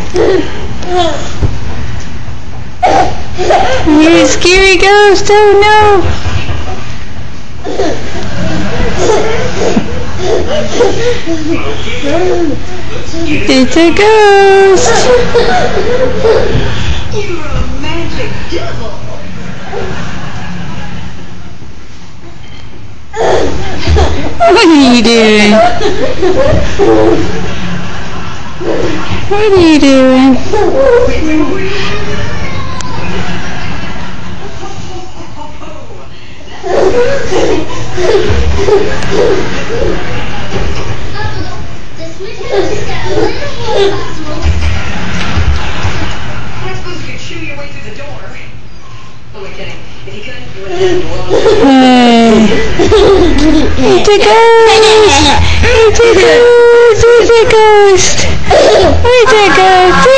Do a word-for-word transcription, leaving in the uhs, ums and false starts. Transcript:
You're a scary ghost, oh no! It's a ghost! You're a magic devil! What are you doing? What are you doing? Hey. It's a ghost! It's a ghost! It's a ghost! It's a ghost!